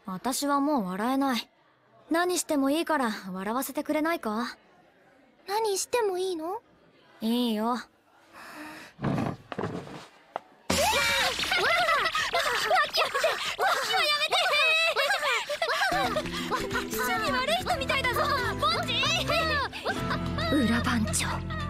私はもう笑えない。何してもいいから笑わせてくれないか？ 何してもいいの？ いいよ。 趣味悪い人みたいだぞ、ボッジ。裏番長。